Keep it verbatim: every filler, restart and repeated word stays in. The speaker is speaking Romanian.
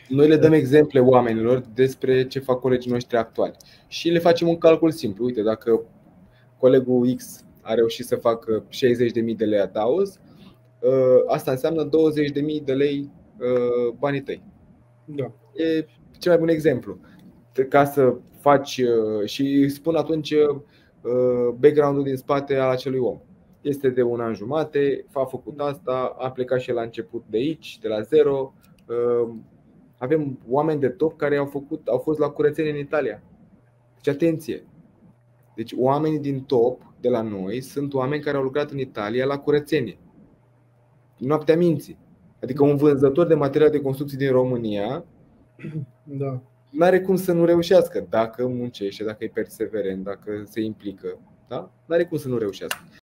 Noi le dăm exemple oamenilor despre ce fac colegii noștri actuali și le facem un calcul simplu. Uite, dacă colegul X a reușit să facă șaizeci de mii de lei adaos, asta înseamnă douăzeci de mii de lei banii tăi. Da. E cel mai bun exemplu. Ca să faci și spun atunci background-ul din spate al acelui om. Este de un an jumate, a făcut asta, a plecat și la început de aici, de la zero. Avem oameni de top care au făcut, au fost la curățenie în Italia. Deci atenție. Deci oamenii din top de la noi sunt oameni care au lucrat în Italia la curățenie. Noaptea minții. Adică un vânzător de materiale de construcții din România, da, n-are cum să nu reușească dacă muncește, dacă e perseverent, dacă se implică, da? N-are cum să nu reușească.